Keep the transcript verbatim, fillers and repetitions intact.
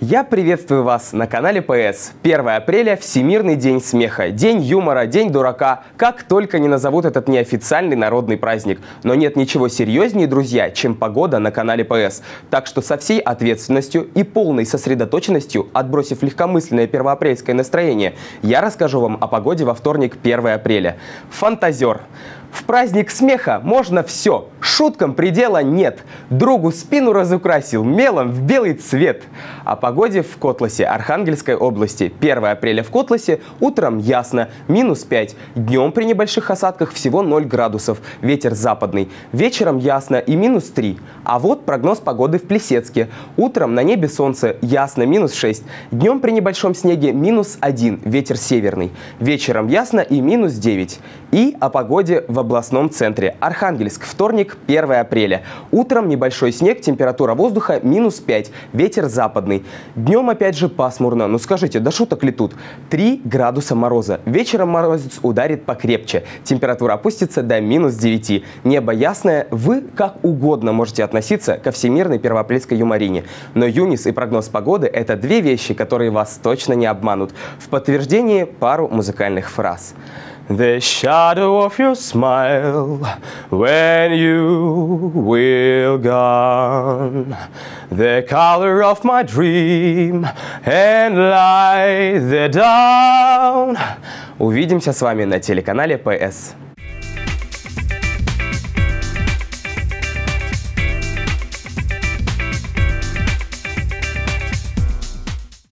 Я приветствую вас на канале ПС. первое апреля – Всемирный день смеха, день юмора, день дурака. Как только не назовут этот неофициальный народный праздник. Но нет ничего серьезнее, друзья, чем погода на канале ПС. Так что со всей ответственностью и полной сосредоточенностью, отбросив легкомысленное первоапрельское настроение, я расскажу вам о погоде во вторник, первое апреля. Фантазер. В праздник смеха можно все, шуткам предела нет. Другу спину разукрасил мелом в белый цвет. О погоде в Котласе, Архангельской области. первое апреля в Котласе утром ясно, минус пять. Днем при небольших осадках всего ноль градусов, ветер западный. Вечером ясно и минус три. А вот прогноз погоды в Плесецке. Утром на небе солнце, ясно, минус шесть. Днем при небольшом снеге минус один, ветер северный. Вечером ясно и минус девять. И о погоде в областном центре. Архангельск, вторник, первое апреля. Утром небольшой снег, температура воздуха минус пять, ветер западный. Днем опять же пасмурно. Ну скажите, да шуток ли тут? три градуса мороза. Вечером морозец ударит покрепче. Температура опустится до минус девяти. Небо ясное. Вы как угодно можете относиться ко всемирной первоапрельской юморине. Но Юнис и прогноз погоды – это две вещи, которые вас точно не обманут. В подтверждение пару музыкальных фраз. The shadow of your smile when you will gone, the color of my dream and light the dawn. Увидимся с вами на телеканале ПС.